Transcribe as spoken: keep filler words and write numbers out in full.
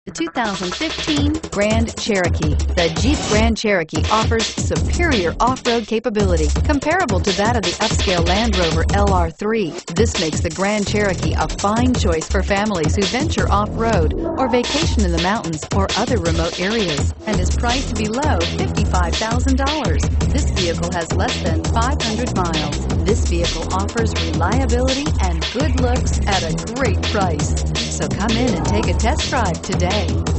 The two thousand fifteen Grand Cherokee. The Jeep Grand Cherokee offers superior off-road capability comparable to that of the upscale Land Rover L R three. This makes the Grand Cherokee a fine choice for families who venture off-road or vacation in the mountains or other remote areas, and is priced below fifty-five thousand dollars. This vehicle has less than five hundred miles. This vehicle offers reliability and good looks at a great price. So come in and take a test drive today.